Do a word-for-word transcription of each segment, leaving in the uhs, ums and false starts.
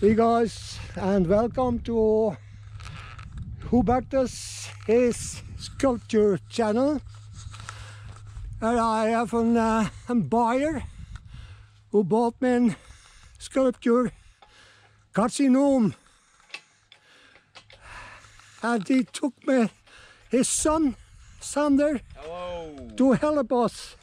Hey guys, and welcome to Hubertus-C's sculpture channel. And I have an, uh, a buyer who bought me a sculpture carcinome. And he took me his son, Sander, Hello. to help us.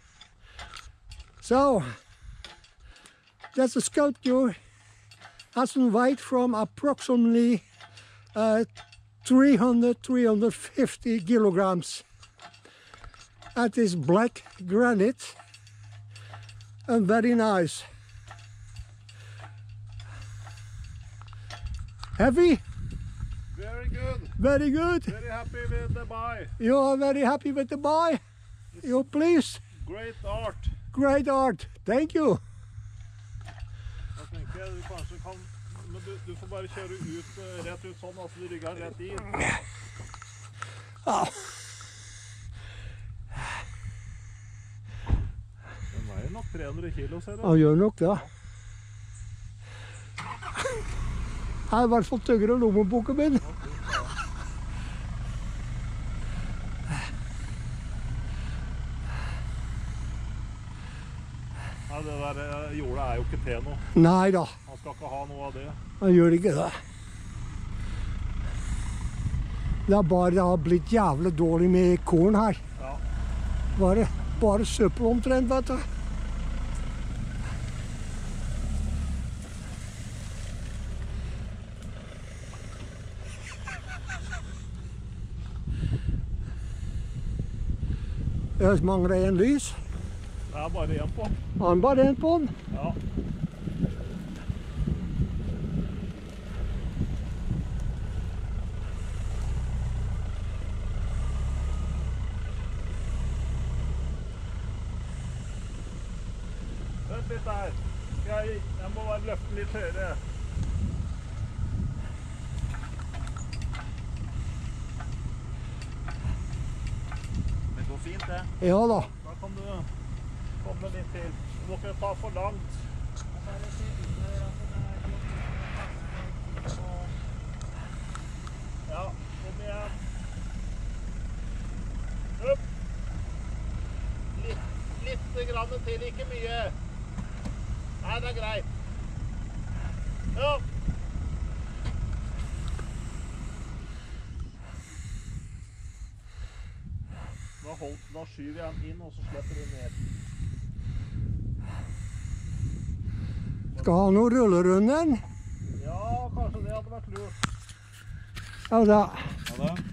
So, that's a sculpture. Has a weight from approximately uh, three hundred to three hundred fifty kilograms. It is black granite and very nice. Heavy? Very good. Very good. Very happy with the buy. You are very happy with the buy? You please? Great art. Great art. Thank you. Da tenker jeg du kanskje kan, men du, du får bare kjøre ut, rett ut sånn, altså du rygger rett i. Ja. Den veier nok tre hundre kilo, ser du. Han gjør nok det. Jeg har i hvert fall tøggere lommeboken min. Ja, det der jorda er jo ikke til noe. Nei da. Han skal ikke ha noe av det. Han gjør ikke det. Det er bare det har blitt jævlig dårlig med korn her. Ja. Bare, bare søppel omtrent, vet du. Jeg mangler en lys. Det er bare en på. Han bare en på den. Ja. Vent litt der. Jeg, jeg må bare løfte litt høyere. Det går fint, det. Ja da. Da kan du komme litt til. Du må ikke ta for langt. Ja, kom igjen. Opp. Litt, litt grann til, ikke mye. Nei, det er greit. Ja. Da, hold, da skyver jeg den inn, og så slipper du ned. Skal ha noe rullerunden? Ja, kanskje det hadde vært lurt. Ja da. Ja da.